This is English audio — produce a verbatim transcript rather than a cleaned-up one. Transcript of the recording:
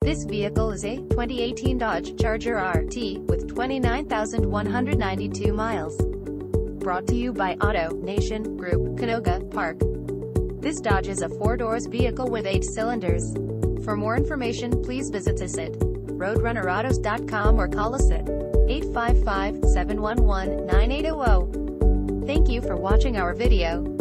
This vehicle is a twenty eighteen Dodge Charger R T with twenty-nine thousand one hundred ninety-two miles. Brought to you by Auto Nation Group, Canoga Park. This Dodge is a four-doors vehicle with eight cylinders. For more information, please visit us at roadrunner autos dot com or call us at eight five five, seven one one, nine eight zero zero. Thank you for watching our video.